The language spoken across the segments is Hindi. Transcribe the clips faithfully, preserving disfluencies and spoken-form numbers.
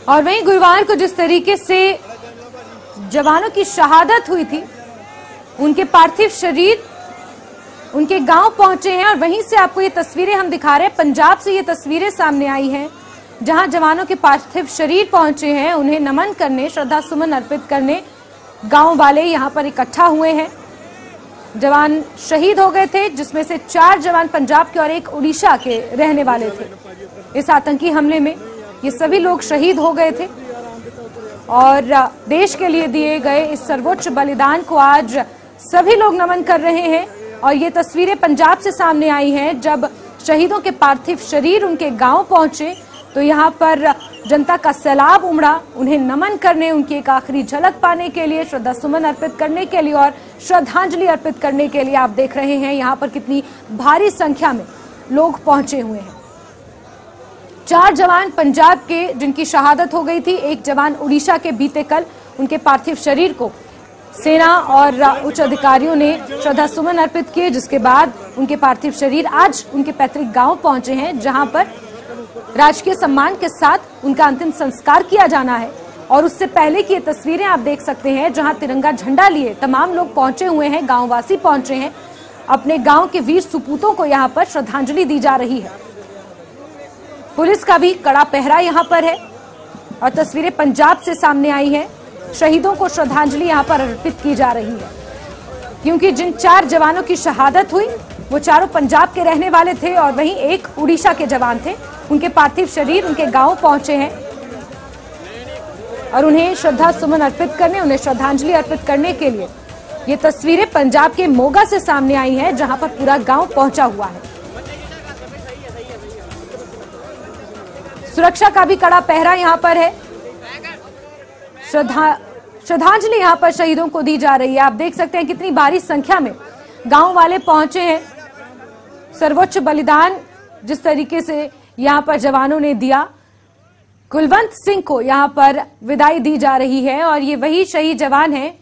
और वहीं गुरुवार को जिस तरीके से जवानों की शहादत हुई थी, उनके पार्थिव शरीर उनके गांव पहुंचे हैं और वहीं से आपको ये तस्वीरें हम दिखा रहे हैं। पंजाब से ये तस्वीरें सामने आई हैं जहां जवानों के पार्थिव शरीर पहुंचे हैं। उन्हें नमन करने, श्रद्धा सुमन अर्पित करने गांव वाले यहां पर इकट्ठा हुए हैं। जवान शहीद हो गए थे, जिसमें से चार जवान पंजाब के और एक उड़ीसा के रहने वाले थे। इस आतंकी हमले में ये सभी लोग शहीद हो गए थे और देश के लिए दिए गए इस सर्वोच्च बलिदान को आज सभी लोग नमन कर रहे हैं। और ये तस्वीरें पंजाब से सामने आई हैं जब शहीदों के पार्थिव शरीर उनके गांव पहुंचे तो यहाँ पर जनता का सैलाब उमड़ा उन्हें नमन करने, उनकी एक आखिरी झलक पाने के लिए, श्रद्धा सुमन अर्पित करने के लिए और श्रद्धांजलि अर्पित करने के लिए। आप देख रहे हैं यहाँ पर कितनी भारी संख्या में लोग पहुंचे हुए हैं। चार जवान पंजाब के जिनकी शहादत हो गई थी, एक जवान उड़ीसा के बीते कल उनके पार्थिव शरीर को सेना और उच्च अधिकारियों ने श्रद्धा सुमन अर्पित किए, जिसके बाद उनके पार्थिव शरीर आज उनके पैतृक गांव पहुंचे हैं जहां पर राजकीय सम्मान के साथ उनका अंतिम संस्कार किया जाना है। और उससे पहले की ये तस्वीरें आप देख सकते हैं जहां तिरंगा झंडा लिए तमाम लोग पहुंचे हुए हैं, गांववासी पहुंचे हैं। अपने गांव के वीर सुपूतों को यहां पर श्रद्धांजलि दी जा रही है। पुलिस का भी कड़ा पहरा यहां पर है और तस्वीरें पंजाब से सामने आई हैं। शहीदों को श्रद्धांजलि यहां पर अर्पित की जा रही है क्योंकि जिन चार जवानों की शहादत हुई वो चारों पंजाब के रहने वाले थे और वहीं एक उड़ीसा के जवान थे। उनके पार्थिव शरीर उनके गांव पहुंचे हैं और उन्हें श्रद्धा सुमन अर्पित करने, उन्हें श्रद्धांजलि अर्पित करने के लिए ये तस्वीरें पंजाब के मोगा से सामने आई हैं जहां पर पूरा गांव पहुंचा हुआ है। सुरक्षा का भी कड़ा पहरा यहां पर है। श्रद्धा श्रद्धांजलि यहां पर शहीदों को दी जा रही है। आप देख सकते हैं कितनी भारी संख्या में गांव वाले पहुंचे हैं। सर्वोच्च बलिदान जिस तरीके से यहां पर जवानों ने दिया, कुलवंत सिंह को यहां पर विदाई दी जा रही है और ये वही शहीद जवान हैं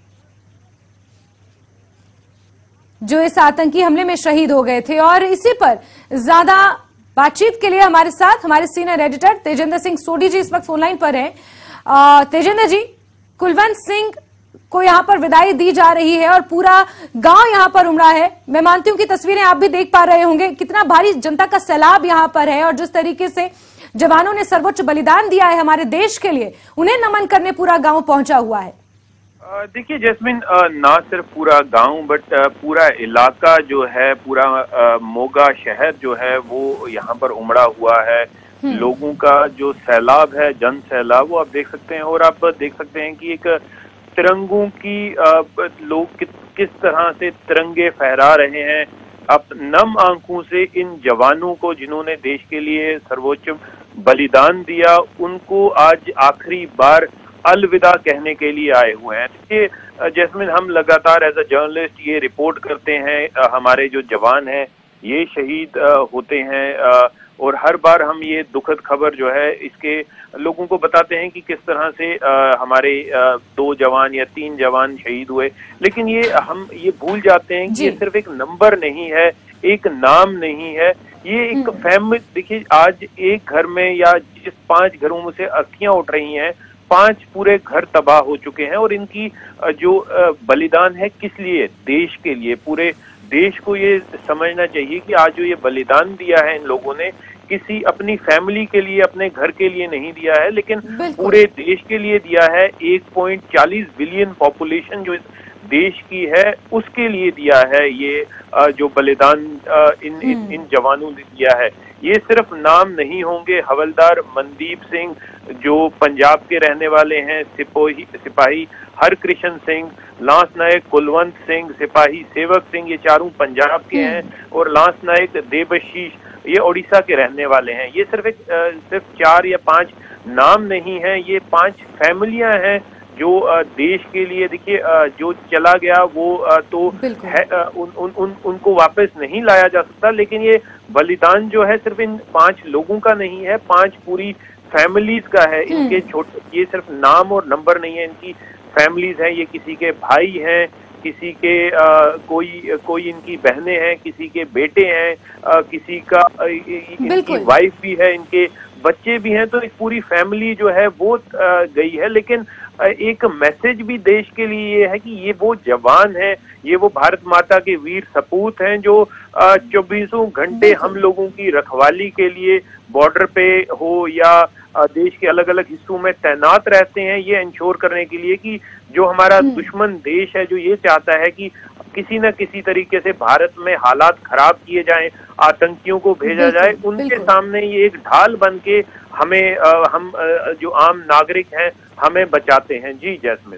जो इस आतंकी हमले में शहीद हो गए थे। और इसी पर ज्यादा बातचीत के लिए हमारे साथ हमारे सीनियर एडिटर तेजेंद्र सिंह सोढी जी इस वक्त फोनलाइन पर हैं। तेजेंद्र जी, कुलवंत सिंह को यहाँ पर विदाई दी जा रही है और पूरा गांव यहाँ पर उमड़ा है। मैं मानती हूँ कि तस्वीरें आप भी देख पा रहे होंगे, कितना भारी जनता का सैलाब यहाँ पर है और जिस तरीके से जवानों ने सर्वोच्च बलिदान दिया है हमारे देश के लिए, उन्हें नमन करने पूरा गांव पहुंचा हुआ है। देखिए जैस्मिन, ना सिर्फ पूरा गांव बट पूरा इलाका जो है, पूरा मोगा शहर जो है वो यहाँ पर उमड़ा हुआ है। लोगों का जो सैलाब है, जन सैलाब, वो आप देख सकते हैं। और आप देख सकते हैं कि एक तिरंगों की लोग कि, किस तरह से तिरंगे फहरा रहे हैं। आप नम आंखों से इन जवानों को जिन्होंने देश के लिए सर्वोच्च बलिदान दिया, उनको आज आखिरी बार अलविदा कहने के लिए आए हुए हैं। देखिए जैस्मिन, हम लगातार एज अ जर्नलिस्ट ये रिपोर्ट करते हैं, हमारे जो जवान हैं ये शहीद होते हैं और हर बार हम ये दुखद खबर जो है इसके लोगों को बताते हैं कि किस तरह से आ, हमारे आ, दो जवान या तीन जवान शहीद हुए। लेकिन ये हम ये भूल जाते हैं कि ये सिर्फ एक नंबर नहीं है, एक नाम नहीं है, ये एक फैमिली। देखिए आज एक घर में या जिस पांच घरों में से अस्थियां उठ रही हैं, पांच पूरे घर तबाह हो चुके हैं। और इनकी जो बलिदान है किस लिए? देश के लिए। पूरे देश को ये समझना चाहिए कि आज जो ये बलिदान दिया है इन लोगों ने, किसी अपनी फैमिली के लिए, अपने घर के लिए नहीं दिया है, लेकिन पूरे देश के लिए दिया है। एक पॉइंट चालीस बिलियन पॉपुलेशन जो इस देश की है उसके लिए दिया है ये जो बलिदान इन इन, इन जवानों ने दिया है। ये सिर्फ नाम नहीं होंगे। हवलदार मनदीप सिंह जो पंजाब के रहने वाले हैं, सिपाही सिपाही हरकृष्ण सिंह, लांस नायक कुलवंत सिंह, सिपाही सेवक सिंह, ये चारों पंजाब के हैं और लांस नायक देवशीष ये उड़ीसा के रहने वाले हैं। ये सिर्फ एक सिर्फ चार या पांच नाम नहीं है, ये पांच फैमिलियां हैं जो देश के लिए। देखिए जो चला गया वो तो है, उन, उन, उन, उनको वापस नहीं लाया जा सकता, लेकिन ये बलिदान जो है सिर्फ इन पांच लोगों का नहीं है, पांच पूरी फैमिलीज का है। इनके छोटे, ये सिर्फ नाम और नंबर नहीं है, इनकी फैमिलीज हैं। ये किसी के भाई हैं, किसी के आ, कोई कोई इनकी बहनें हैं, किसी के बेटे हैं, आ, किसी का इनकी वाइफ भी है, इनके बच्चे भी हैं, तो एक पूरी फैमिली जो है वो गई है। लेकिन एक मैसेज भी देश के लिए ये है कि ये वो जवान है, ये वो भारत माता के वीर सपूत हैं जो चौबीसों घंटे हम लोगों की रखवाली के लिए बॉर्डर पे हो या देश के अलग अलग हिस्सों में तैनात रहते हैं, ये इंश्योर करने के लिए कि जो हमारा दुश्मन देश है, जो ये चाहता है कि किसी न किसी तरीके से भारत में हालात खराब किए जाएं, आतंकियों को भेजा जाए, उनके सामने ये एक ढाल बन के हमें आ, हम आ, जो आम नागरिक हैं हमें बचाते हैं। जी जैस्मिन।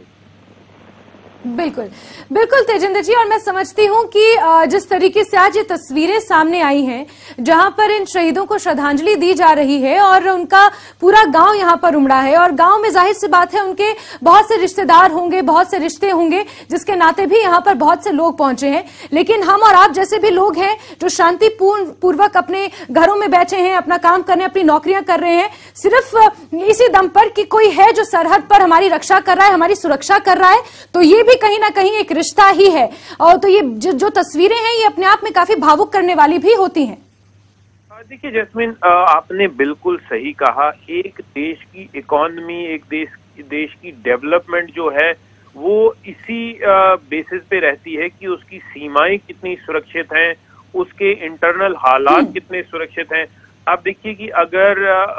बिल्कुल बिल्कुल तेजिंदर जी, और मैं समझती हूं कि जिस तरीके से आज ये तस्वीरें सामने आई हैं जहां पर इन शहीदों को श्रद्धांजलि दी जा रही है और उनका पूरा गांव यहां पर उमड़ा है, और गांव में जाहिर सी बात है उनके बहुत से रिश्तेदार होंगे, बहुत से रिश्ते होंगे, जिसके नाते भी यहां पर बहुत से लोग पहुंचे हैं। लेकिन हम और आप जैसे भी लोग हैं जो शांतिपूर्ण पूर्वक अपने घरों में बैठे हैं, अपना काम करने, अपनी नौकरियां कर रहे हैं, सिर्फ इसी दम पर कि कोई है जो सरहद पर हमारी रक्षा कर रहा है, हमारी सुरक्षा कर रहा है, तो ये भी कहीं ना कहीं एक रिश्ता ही है। और तो ये जो, जो तस्वीरें हैं ये अपने आप में काफी भावुक करने वाली भी होती हैं। देखिए जैस्मिन, आपने बिल्कुल सही कहा। एक देश की इकोनॉमी, एक देश देश की डेवलपमेंट जो है वो इसी बेसिस पे रहती है कि उसकी सीमाएं कितनी सुरक्षित हैं, उसके इंटरनल हालात कितने सुरक्षित हैं। आप देखिए कि अगर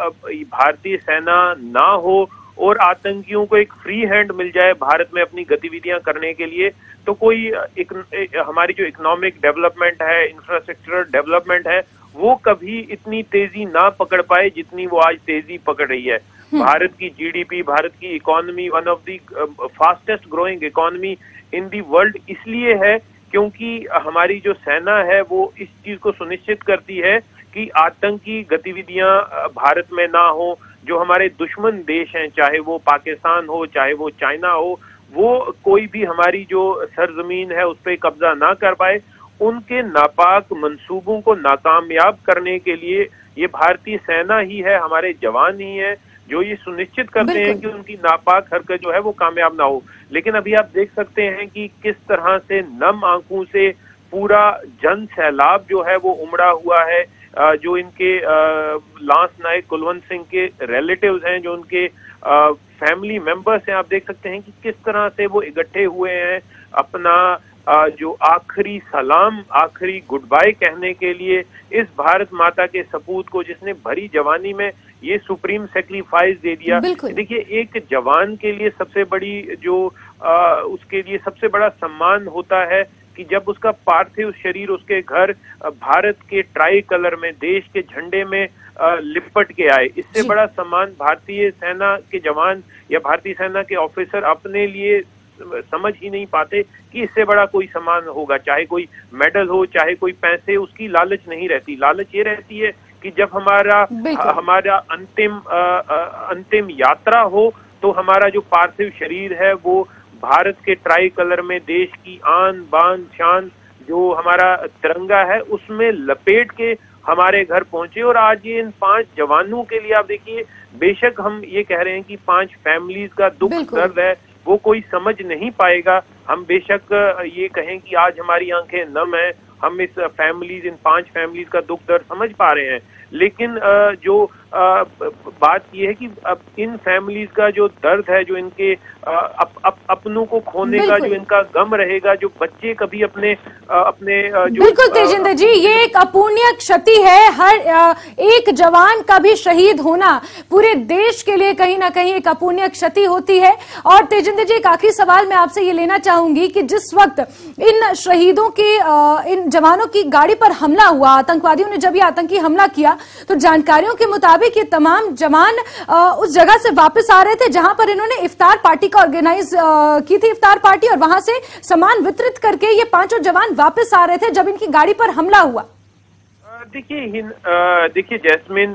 भारतीय सेना ना हो और आतंकियों को एक फ्री हैंड मिल जाए भारत में अपनी गतिविधियां करने के लिए, तो कोई एक, हमारी जो इकोनॉमिक डेवलपमेंट है, इंफ्रास्ट्रक्चरल डेवलपमेंट है, वो कभी इतनी तेजी ना पकड़ पाए जितनी वो आज तेजी पकड़ रही है। भारत की जीडीपी, भारत की economy one of the fastest growing economy in the world इसलिए है क्योंकि हमारी जो सेना है वो इस चीज को सुनिश्चित करती है कि आतंकी गतिविधियां भारत में ना हो। जो हमारे दुश्मन देश हैं, चाहे वो पाकिस्तान हो, चाहे वो चाइना हो, वो कोई भी हमारी जो सरजमीन है उस पर कब्जा ना कर पाए। उनके नापाक मंसूबों को नाकामयाब करने के लिए ये भारतीय सेना ही है, हमारे जवान ही है जो ये सुनिश्चित करते हैं कि उनकी नापाक हरकत जो है वो कामयाब ना हो। लेकिन अभी आप देख सकते हैं कि किस तरह से नम आंखों से पूरा जन सैलाब जो है वो उमड़ा हुआ है। जो इनके लांस नायक कुलवंत सिंह के रिलेटिव्स हैं, जो उनके फैमिली मेंबर्स हैं, आप देख सकते हैं कि किस तरह से वो इकट्ठे हुए हैं अपना जो आखिरी सलाम, आखिरी गुड बाय कहने के लिए इस भारत माता के सपूत को, जिसने भरी जवानी में ये सुप्रीम सेक्रीफाइस दे दिया। देखिए, एक जवान के लिए सबसे बड़ी जो आ, उसके लिए सबसे बड़ा सम्मान होता है कि जब उसका पार्थिव शरीर उसके घर भारत के ट्राई कलर में, देश के झंडे में लिपट के आए। इससे बड़ा सम्मान भारतीय सेना के जवान या भारतीय सेना के ऑफिसर अपने लिए समझ ही नहीं पाते कि इससे बड़ा कोई सम्मान होगा। चाहे कोई मेडल हो, चाहे कोई पैसे, उसकी लालच नहीं रहती। लालच ये रहती है कि जब हमारा हमारा अंतिम आ, आ, अंतिम यात्रा हो तो हमारा जो पार्थिव शरीर है वो भारत के ट्राई कलर में, देश की आन बान शान जो हमारा तिरंगा है उसमें लपेट के हमारे घर पहुंचे। और आज ये इन पांच जवानों के लिए आप देखिए, बेशक हम ये कह रहे हैं कि पांच फैमिलीज का दुख दर्द है वो कोई समझ नहीं पाएगा। हम बेशक ये कहें कि आज हमारी आंखें नम है, हम इस फैमिलीज, इन पांच फैमिलीज का दुख दर्द समझ पा रहे हैं। लेकिन जो बात यह है कि अब इन फैमिलीज का जो दर्द है, जो इनके अप, अप, अपनों को खोने का जो इनका गम रहेगा, जो बच्चे कभी अपने अपने जो बिल्कुल तेजिंदर जी, ये एक अपूर्णीय क्षति है। हर एक जवान का भी शहीद होना पूरे देश के लिए कहीं ना कहीं एक अपूर्णीय क्षति होती है। और तेजिंदर जी, एक आखिरी सवाल मैं आपसे ये लेना चाहूंगी कि जिस वक्त इन शहीदों की, इन जवानों की गाड़ी पर हमला हुआ, आतंकवादियों ने जब ये आतंकी हमला किया, तो जानकारियों के मुताबिक ये तमाम जवान उस जगह से वापस आ रहे थे जहां पर इन्होंने इफ्तार पार्टी का ऑर्गेनाइज की थी, इफ्तार पार्टी, और वहां से सामान वितरित करके ये पांचों जवान वापस आ रहे थे जब इनकी गाड़ी पर हमला हुआ। देखिए देखिए जैस्मिन,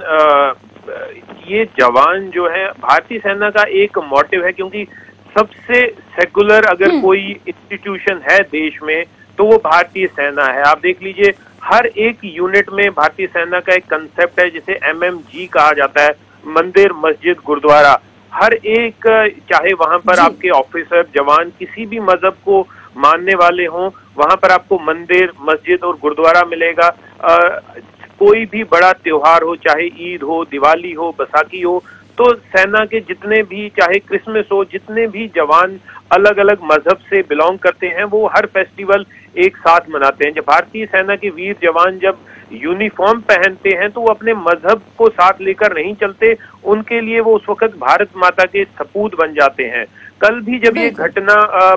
ये जवान जो है भारतीय सेना का एक मोटिव है, क्योंकि सबसे सेकुलर अगर कोई इंस्टीट्यूशन है देश में तो वो भारतीय सेना है। आप देख लीजिए, हर एक यूनिट में भारतीय सेना का एक कंसेप्ट है जिसे एम एम जी कहा जाता है, मंदिर मस्जिद गुरुद्वारा। हर एक, चाहे वहां पर आपके ऑफिसर जवान किसी भी मजहब को मानने वाले हों, वहां पर आपको मंदिर मस्जिद और गुरुद्वारा मिलेगा। कोई भी बड़ा त्योहार हो, चाहे ईद हो, दिवाली हो, बैसाखी हो, तो सेना के जितने भी, चाहे क्रिसमस हो, जितने भी जवान अलग अलग मजहब से बिलोंग करते हैं वो हर फेस्टिवल एक साथ मनाते हैं। जब भारतीय सेना के वीर जवान जब यूनिफॉर्म पहनते हैं तो वो अपने मजहब को साथ लेकर नहीं चलते, उनके लिए वो उस वक्त भारत माता के सपूत बन जाते हैं। कल भी जब ये घटना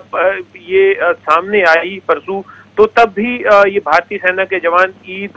ये सामने आई परसों, तो तब भी ये भारतीय सेना के जवान ईद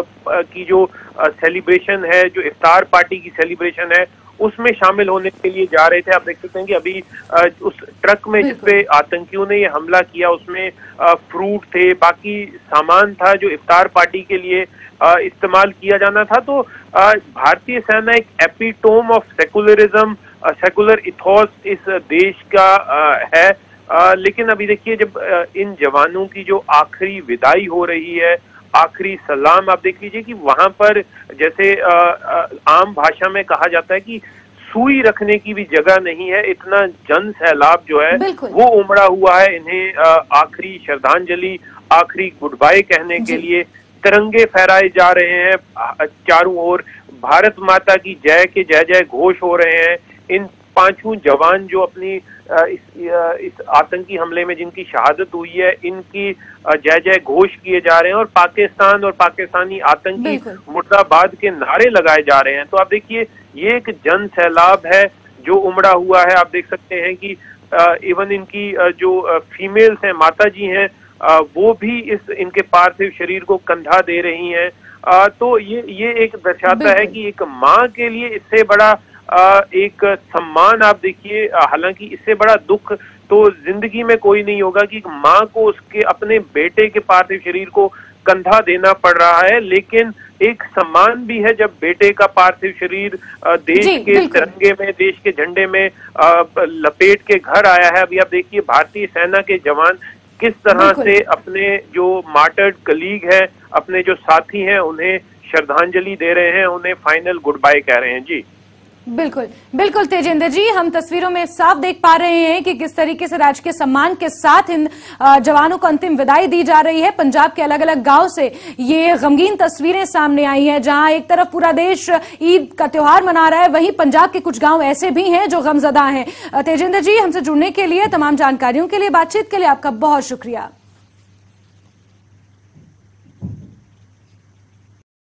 की जो सेलिब्रेशन है, जो इफ्तार पार्टी की सेलिब्रेशन है, उसमें शामिल होने के लिए जा रहे थे। आप देख सकते हैं कि अभी उस ट्रक में जिसपे आतंकियों ने ये हमला किया उसमें फ्रूट थे, बाकी सामान था जो इफ्तार पार्टी के लिए इस्तेमाल किया जाना था। तो भारतीय सेना एक epitome of secularism, secular ethos इस देश का है। आ, लेकिन अभी देखिए जब आ, इन जवानों की जो आखिरी विदाई हो रही है, आखिरी सलाम, आप देख लीजिए कि वहां पर जैसे आ, आ, आम भाषा में कहा जाता है कि सुई रखने की भी जगह नहीं है, इतना जन सैलाब जो है वो उमड़ा हुआ है। इन्हें आखिरी श्रद्धांजलि, आखिरी गुड बाय कहने के लिए तिरंगे फहराए जा रहे हैं चारों ओर, भारत माता की जय के जय जय घोष हो रहे हैं। इन पांचों जवान जो अपनी इस, इस आतंकी हमले में जिनकी शहादत हुई है, इनकी जय जय घोष किए जा रहे हैं और पाकिस्तान और पाकिस्तानी आतंकी मुर्दाबाद के नारे लगाए जा रहे हैं। तो आप देखिए ये एक जन सैलाब है जो उमड़ा हुआ है। आप देख सकते हैं कि इवन इनकी जो फीमेल्स हैं, माता जी हैं, वो भी इस इनके पार्थिव शरीर को कंधा दे रही हैं। तो ये ये एक दर्शाता है कि एक माँ के लिए इससे बड़ा आ, एक सम्मान, आप देखिए, हालांकि इससे बड़ा दुख तो जिंदगी में कोई नहीं होगा कि माँ को उसके अपने बेटे के पार्थिव शरीर को कंधा देना पड़ रहा है, लेकिन एक सम्मान भी है जब बेटे का पार्थिव शरीर देश के तिरंगे में, देश के झंडे में लपेट के घर आया है। अभी आप देखिए भारतीय सेना के जवान किस तरह से अपने जो मार्टर्ड कलीग है, अपने जो साथी हैं, उन्हें श्रद्धांजलि दे रहे हैं, उन्हें फाइनल गुड बाय कह रहे हैं। जी बिल्कुल बिल्कुल तेजेंद्र जी, हम तस्वीरों में साफ देख पा रहे हैं कि किस तरीके से राजकीय सम्मान के साथ इन जवानों को अंतिम विदाई दी जा रही है। पंजाब के अलग अलग गांव से ये गमगीन तस्वीरें सामने आई हैं, जहां एक तरफ पूरा देश ईद का त्योहार मना रहा है, वहीं पंजाब के कुछ गांव ऐसे भी हैं जो गमजदा हैं। तेजेंद्र जी, हमसे जुड़ने के लिए, तमाम जानकारियों के लिए, बातचीत के लिए आपका बहुत शुक्रिया।